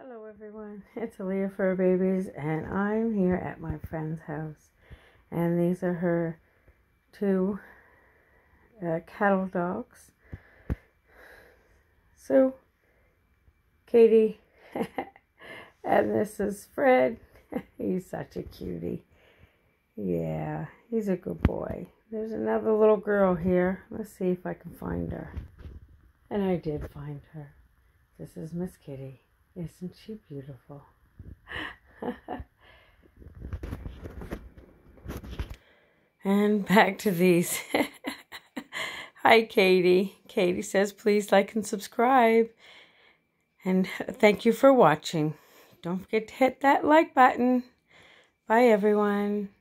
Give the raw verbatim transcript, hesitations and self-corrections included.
Hello everyone, it's Aaliyah Furbabies, and I'm here at my friend's house, and these are her two uh, cattle dogs. So, Katie, and this is Fred. He's such a cutie. Yeah, he's a good boy. There's another little girl here. Let's see if I can find her. And I did find her. This is Miss Kitty. Isn't she beautiful? And back to these. Hi, Katie. Katie says, please like and subscribe. And thank you for watching. Don't forget to hit that like button. Bye, everyone.